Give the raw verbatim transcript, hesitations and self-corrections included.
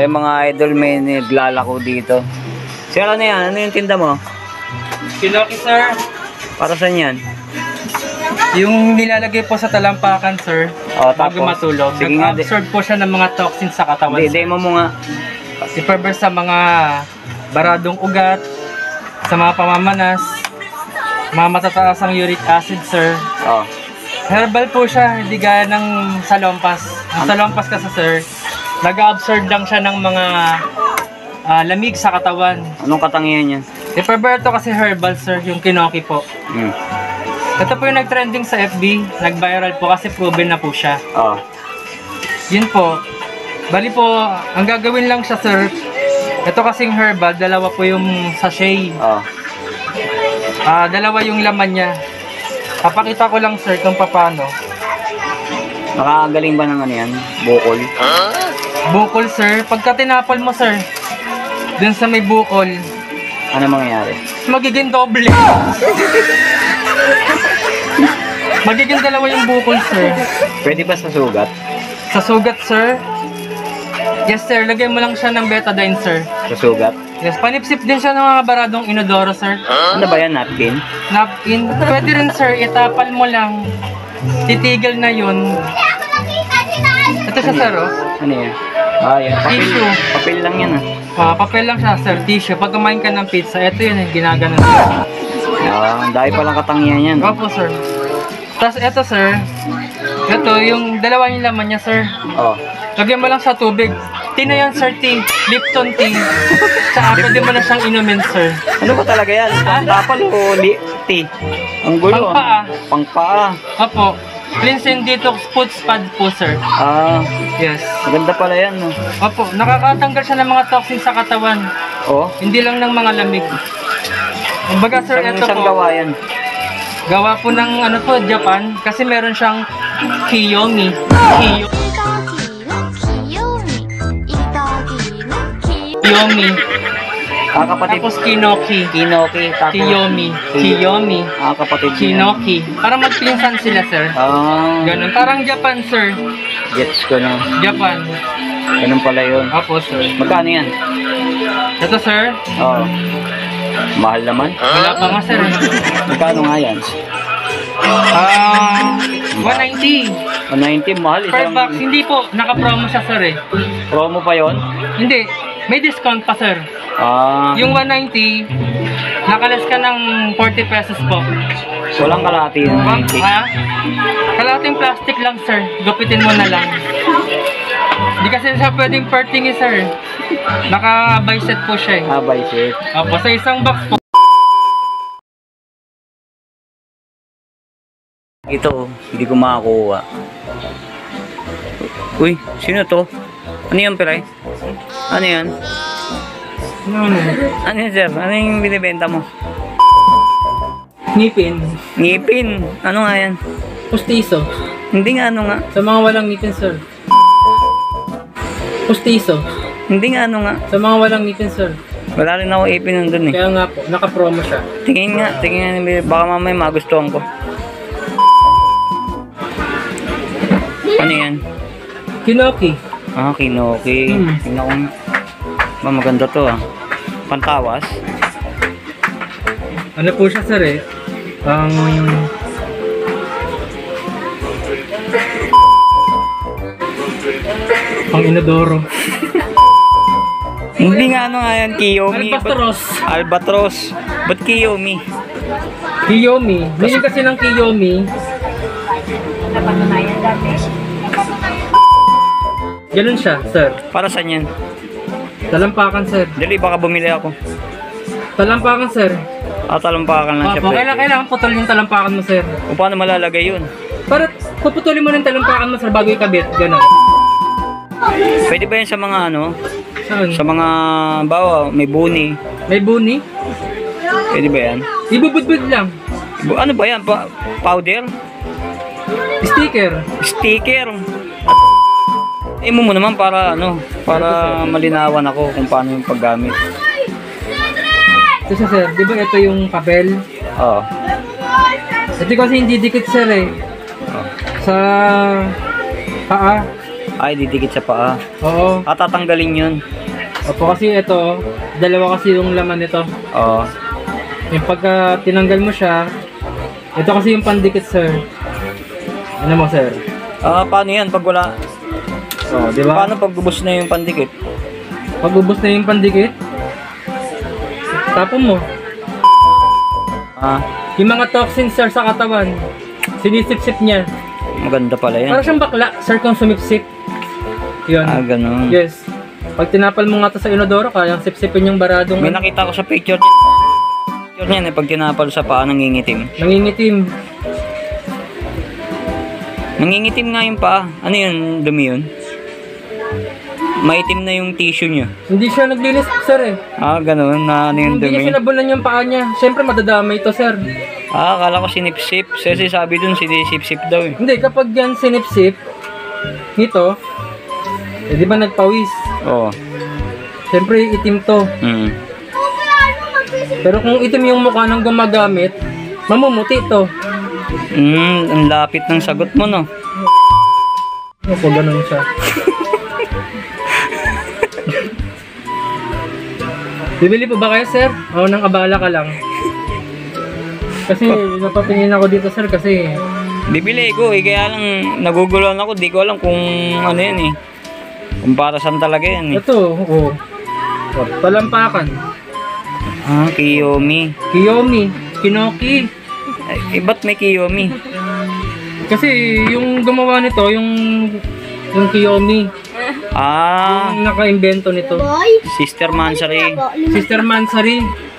Ayan mga idol, may naglalako dito. Sir, ano yan? Ano yung tinda mo? Kinoki, sir. Para saan yan? Yung nilalagay po sa talampakan, sir, O, bago tapos? matulog. Sige nga, di- Nag-absorb po siya ng mga toxins sa katawan. Di, sir. demo mo nga. I-pervert sa mga baradong ugat, sa mga pamamanas, mga matataas ang uric acid, sir. O. Herbal po siya, hindi gaya ng salompas. Ang salompas kasi, sir, nag-absorb lang siya ng mga ah, lamig sa katawan. Anong katangian yan? I-pervert to kasi herbal, sir, yung kinoki po. Hmm. Ito po yung nag-trending sa F B, nag-viral po kasi proven na po siya. O. Yun po. Bali po, ang gagawin lang siya, sir, ito kasing herbal, dalawa po yung sachet. O. Ah, dalawa yung laman niya. Papakita ko lang, sir, kung paano. Nakakagaling ba ng ano yan? Bukol? Bukol, sir. Pagka tinapal mo, sir, dun sa may bukol, Ano mangyayari? magiging doble. Magiging dalawa yung bukol, sir. Pwede ba sa sugat? Sa sugat, sir. Yes, sir. Lagay mo lang siya ng betadine, sir. Sa sugat? Yes, panipsip din siya ng mga baradong inodoro, sir. Ano ba yan? Napkin? Napkin. Pwede rin, sir. Itapal mo lang. Titigil na yun. Ito siya, sir, oh. Ano yan? Ah, yan. Papel, Tissue. papel lang yan ah. Ah, papel lang siya, sir. Tissue. Pag kumain ka ng pizza, ito yun, eh, ginaganon, sir. Ah, dahil palang katangian yan. Opo, sir. Tapos ito, sir. Ito, yung dalawa yung laman niya, sir. Oh. Lagyan mo lang sa tubig. Tea na yan, sir, tea. Lipton tea. Tsaka pwede mo na siyang inumin, sir. Ano ba talaga yan? Pangtapal o li tea? Ang gulo. Pangpaa. Pangpaa. Opo. Cleansing detox food pad po, sir. Ah, Yes. maganda pala yan. No? Opo. Nakakatanggal siya ng mga toxins sa katawan. Oh, Hindi lang ng mga lamig. Kumbaga, sir, saan, ito saan po. gawa yan? Gawa po ng ano po, Japan. Kasi meron siyang Kiyomi. Kiyo Kiyomi. Ah, kapatid. Tapos Kinoki. Kinoki. Tapos, Kiyomi. Kiyomi. Ah, kapatid. niya. Kinoki. Para magpinsan sila, sir. Ah, Ganun. Parang Japan, sir. gets ko na. Japan. Ganun pala yun. Opo, sir. Magkano yan? Ito, sir. Oh. Mahal naman. Wala pa nga, sir. Magkano nga yan? Ah, one ninety. one ninety, mahal. Per Isang box. Hindi po. Naka-promo siya, sir, eh. promo pa yon. Hindi. May discount pa, sir. Ah, Yung one ninety, nakalas ka ng forty pesos po. walang kalahati ng Ma'am, ninety. ha? Kalating plastic lang, sir. Gupitin mo na lang. Hindi kasi siya pwedeng pertingi, sir. Naka-bicep po siya, eh. Ah, by set. Opo, sa isang box po. Ito, hindi ko makakuha. Uy, sino to? Ano yan, Piray? Ano yan? Ano, ano? Ano yan, sir? Ano yung binibenta mo? Ngipin. Ngipin. Ano nga yan? Pustiso. Hindi nga ano nga. Sa mga walang ngipin, sir. Pustiso. Hindi nga ano nga. Sa mga walang ngipin, sir. Wala rin ako ipin nandun eh. Kaya nga po, naka-promo siya. Tingin nga, tingin nga. Baka mamaya magustuhan ko. Ano yan? Kinoki. Ah, Kinoki. Hmm. Tingnan ko nga. Ba, maganda to ah. Pantawas. Ano po siya, sir, eh? Ang... Ang inodoro. Hindi nga ano nga yan, Kiyomi. Albatros. Ba't- Albatros. Ba't Kiyomi? Kiyomi. Meaning kasi ng Kiyomi. Ganun siya, sir. Para saan yan? Talampakan, sir. Dali, baka bumili ako. Talampakan, sir. Ah, talampakan lang siya. Opo, pwede. kailangan, kailangan putol yung talampakan mo, sir. O paano malalagay yun? Para puputulin mo ng talampakan mo, sir, bago ikabit. Ganun. Pwede ba yan sa mga ano? Saan? Sa mga bawa, may buni. May buni? Pwede ba yan? Ibubudbud lang. Bu- Ano ba yan? Pa powder? Sticker. Sticker? Eh mo mo naman para ano, para malinawan ako kung paano yung paggamit. Ito siya, sir. Di ba ito yung papel? Oo. Ito kasi hindi dikit, sir, eh. Oh. Sa paa. Ay, didikit sa paa. Oo. Ah, tatanggalin yun. Opo, kasi ito, dalawa kasi yung laman nito. Oo. Yung pagka tinanggal mo siya, ito kasi yung pandikit, sir. Ano mo, sir? Ah, paano yan pag wala? Oh, di ba? Paano pag ubos na yung pandikit? Pag ubos na yung pandikit, tapon mo. Ah, Yung mga toxins, sir, sa katawan, sinisip-sip niya. maganda pala yan. Para siyang bakla, sir, kung sumipsip. Yun. Ah, ganun. Yes. Pag tinapal mo nga to sa inodoro, kayang sipsipin yung baradong May nakita ko sa picture picture niyan eh, pag tinapal sa paa, nangingitim. nangingitim. Nangingitim nga yung paa. Ano yun, dumi yun? Maitim na yung tissue niya. Hindi siya naglinis, sir, eh. Ah, ganun, na ano yung Hindi niya dumi. sinabulan yung paa niya. Siyempre, madadamay to, sir. Ah, akala ko sinipsip. Kasi sabi dun, sinisipsip daw eh. Hindi, kapag yan sinipsip, ito, eh, di ba nagpawis? Oo. Siyempre, itim to. Mm. Pero kung itim yung mukha ng gumagamit, mamumuti to. Mm, ang lapit ng sagot mo, no? Opo, ganun siya. Bibili po ba kayo, sir? O nang abala ka lang? Kasi napatingin ako dito, sir, kasi Bibili ko eh, kaya lang naguguluhan ako. Di ko alam kung ano yan eh. Kung para saan talaga yan eh. ito, oo. Oh, talampakan. Ah, Kiyomi. Kiyomi. Kinoki. Ay, eh, ba't may Kiyomi? Kasi yung gumawa nito, yung yung Kiyomi, Ah, yung naka-invento nito. Sister Mansari. Sister Mansari.